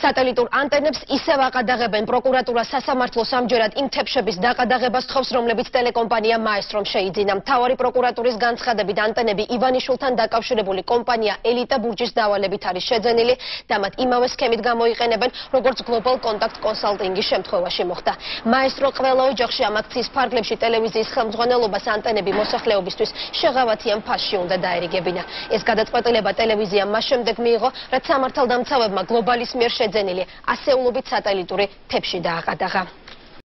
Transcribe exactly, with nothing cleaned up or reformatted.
სატელიტურ ანტენებს ისევ აყადაღებენ პროკურატურა სასამართლოს ამჯერად იმ თეფშების დაყადაღებას თხოვს, რომლებიც ტელე-კომპანია მაესტრომ შეიძინა. მთავარი პროკურატურის განცხადებით ანტენები ივანიშვილთან დაკავშირებული კომპანია ელიტა-ბურჯის დავალებით არის შეძენილი და მათ იმავე სქემით გამოიყენებენ, როგორც გლობალ-კონტაქტ-კონსალტინგის შემთხვევაში მოხდა. მაესტრო ყველა ოჯახში ამ აქციის ფარგლებში ტელევიზიის ხელმძღვანელობას ანტენები მოსახლეობისთვის შეღავათიან ფასში უნდა დაერიგებინა. ეს გადაწყვეტილება ტელევიზიამ მას შემდეგ მიიღო, რაც სამართალდამცავებმა გლობალის მიერ შეძენილი ასეულობით სატელიტური თეფში დააყადაღა.